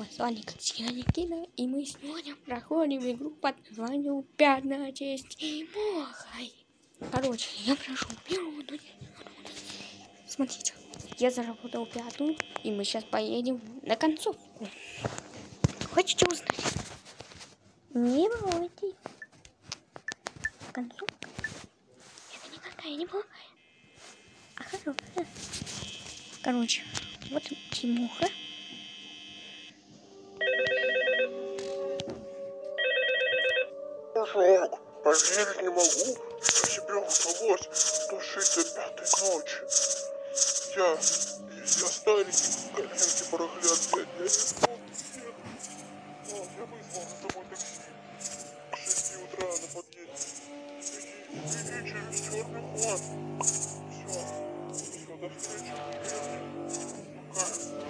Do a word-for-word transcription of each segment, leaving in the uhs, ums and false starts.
с вами Катя, и мы сегодня проходим игру под названием «Пятна часть Тимохой». Короче, я прошел первую, но... Смотрите, я заработал пятую, и мы сейчас поедем на концовку. Хотите узнать? Не бойтесь. Концовка — это никакая не плохая, а хорошая. Короче, вот Тимоха. Дружок, поверить не могу, что тебе удалось дожить до пятой ночи. Я, я старенький, коленки проглядные, я не смог. О, я вызвал за тобой такси. К шести утра на подъезде. Иди, иди через черный ход. Все, все, до встречи. Пока.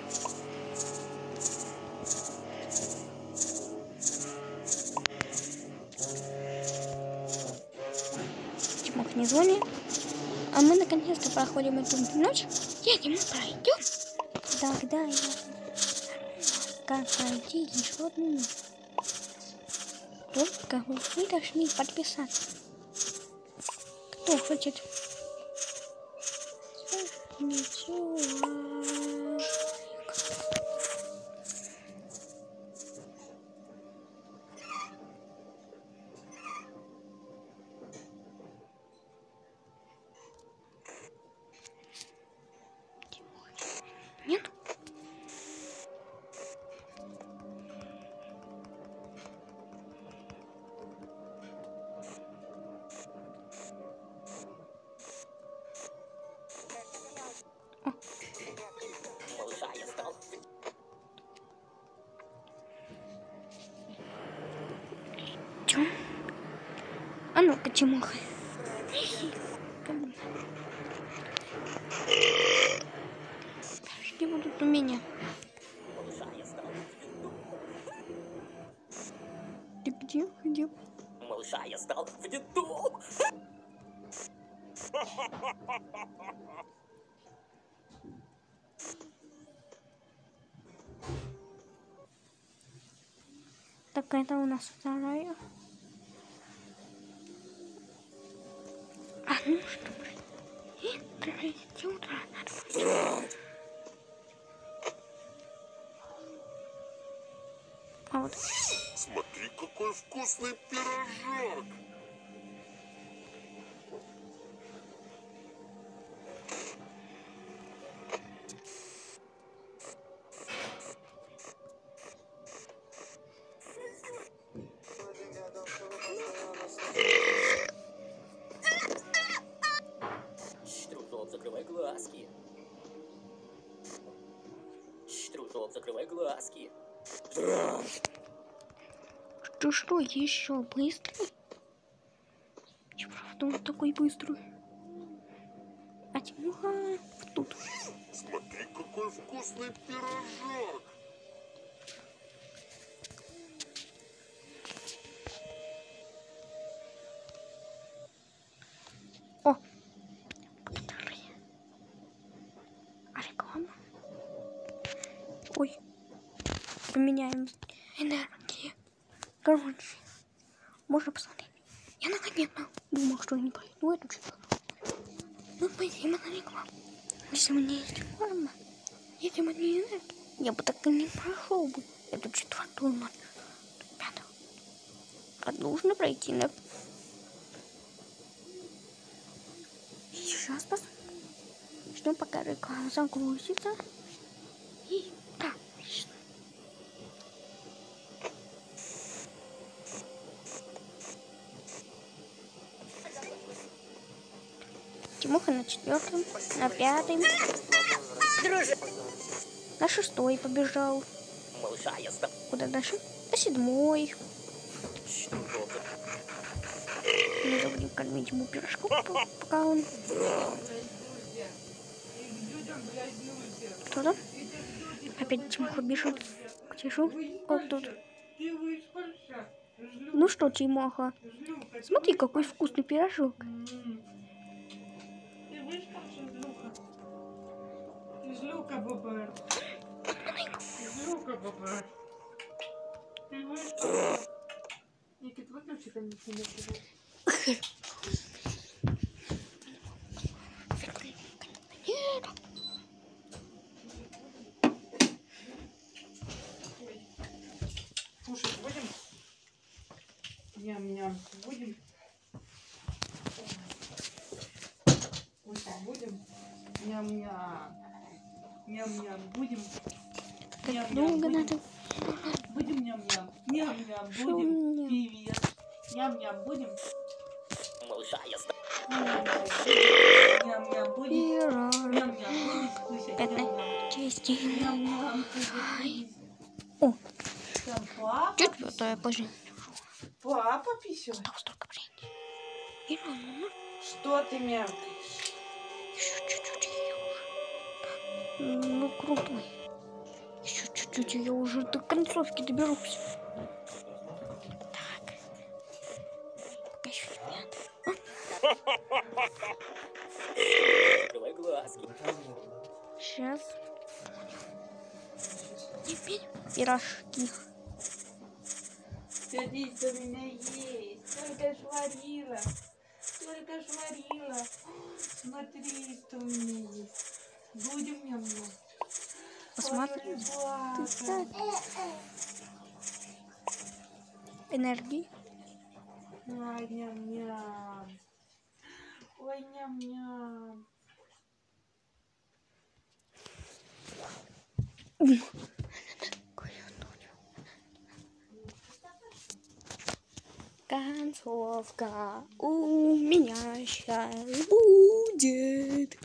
Тимох не звонит. А мы наконец-то проходим эту ночь. Едем, мы пройдем. Тогда я... Как пройти еще одну ночь? Только вы должны подписаться. Кто хочет? Ничего. Нет? О. Чё? А ну-ка, Тимоха. Подожди, будут у меня. Ты где? Где? Малыша, я стал в детдом. Так, это у нас вторая. А ну что, пройти утро надо. А вот. Смотри, какой вкусный пирожок. Штружок, закрывай глазки. Штружок, закрывай глазки. Что, что еще быстрый? И правда он такой быстрый. А Тимоха тут. Смотри, какой вкусный пирожок. О! А реклама? Ой. Поменяем энергии. Короче, можно посмотреть. Я наконец-то думал, что я не пройду эту четвертую. Ну, спасибо на рекламу. Если бы не есть форма, если бы не энергия, я бы так и не прошел бы эту четвертую ночь. Пятую. А нужно пройти на... Сейчас посмотрим. Ждем, пока реклама загрузится. И так, отлично. Тимоха на четвертом, на пятом, на шестой побежал. Малыша, я стал. Куда дальше? На седьмой. Штружок. Не забудем кормить ему пирожком, пока он... Кто там? Опять Тимоха бежит. Где же он? Вот тут. Ну что, Тимоха? Смотри, какой вкусный пирожок. Злюка, баба. Злюка, баба. Ты говоришь, что... Никит, выключи кондиционер. Кушать будем? Ням-ням. Будем? Кушать будем? Ням-ням. Ням-ням. Будем? Так долго надо. Будем ням-ням. Ням-ням. Шо Будем? ням? Привет. Ням-ням. Будем? Малыша я сдам. Ням-ням. Будем? Пирог. Ням-ням. Будешь кушать? Ням-ням. Чести. Ням-ням. Будешь? О, Там папа. чуть вот я позже. Папа писает. Так, столько времени. И мама. Что ты мявкаешь? Еще чуть-чуть и я уже. Ну, крутой. Еще чуть-чуть и я уже до концовки доберусь. Так. Пока еще нет. Закрывай глазки. Сейчас. Теперь пирожки. Садись, у меня есть. Только ж варила. Только ж варила. Смотри, что у меня есть. Будем ням-ням. Посмотри. Ой, Ты так. Энергии. Ой, ням-ням. Ой, ням-ням. Концовка у меня сейчас будет.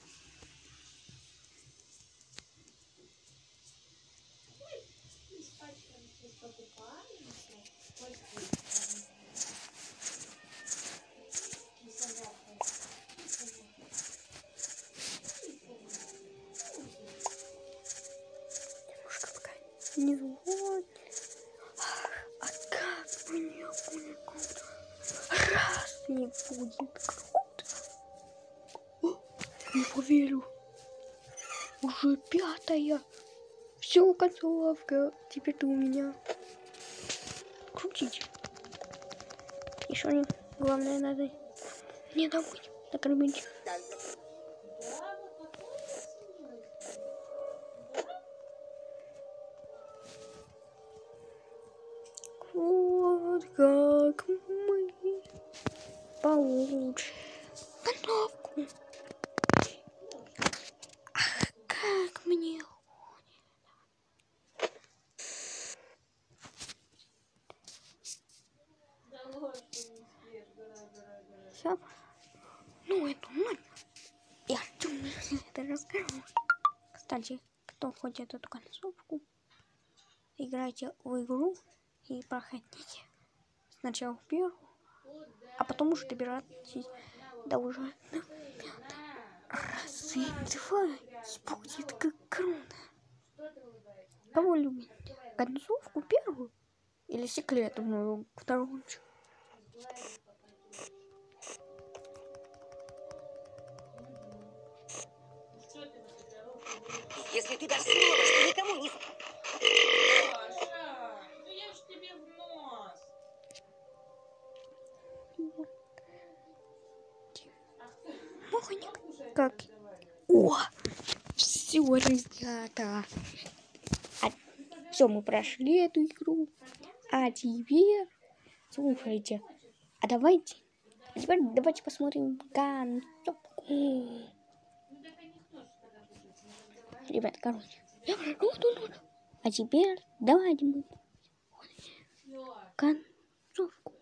Немножко пока не вот. А как мне будет круто? Раз мне будет круто. О, не поверю. Уже пятая. Все, концовка. Теперь ты у меня. Крутить. Еще не. Главное, надо не забыть накормить. Вот как мы получим концовку. Ах, как мне все. Ну, это ноль. Я это расскажу. Кстати, кто хочет эту концовку, играйте в игру и проходите сначала первую, а потом уже добирайтесь до уже раз и два. Будет как круто. Кого любит? Концовку первую или секретную вторую? Если ты дашь слово, что никому не... Саша, ну я ж тебе в нос. Моханик. Как? О! Все, ребята. А, все, мы прошли эту игру. А теперь, слушайте, а давайте, а теперь давайте посмотрим концовку. Ребят, короче. А теперь давайте мы концовку.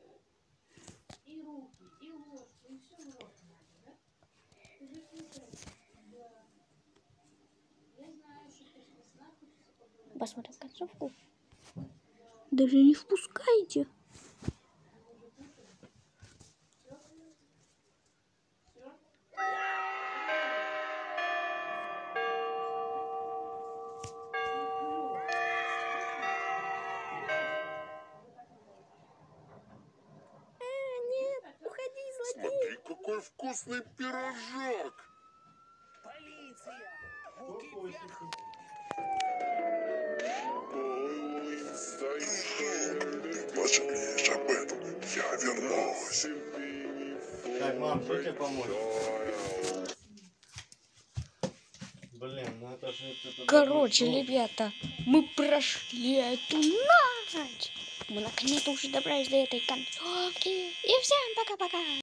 Посмотрим концовку. Даже не впускайте. Смотри, какой вкусный пирожок! Полиция! Полиция! вернулась. Так, мам, что тебе помочь? Блин, ну это же... это Короче, даже- ребята, мы прошли эту ночь. Мы наконец-то уже добрались до этой концовки. И всем пока-пока.